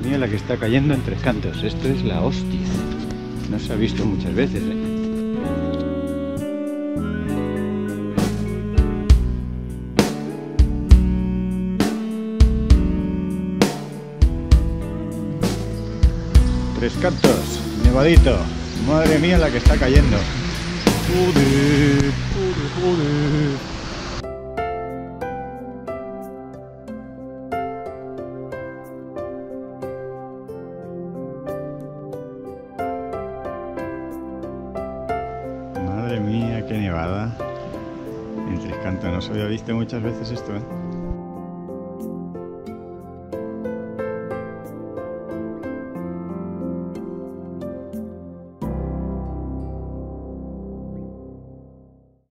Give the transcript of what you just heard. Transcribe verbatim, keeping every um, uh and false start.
mía la que está cayendo en Tres Cantos. Esto es la hostia. No se ha visto muchas veces, ¿eh? Tres Cantos, nevadito. Madre mía la que está cayendo. Joder, joder, joder. Madre mía, qué nevada. En Tres Cantos no se había visto muchas veces esto, ¿eh?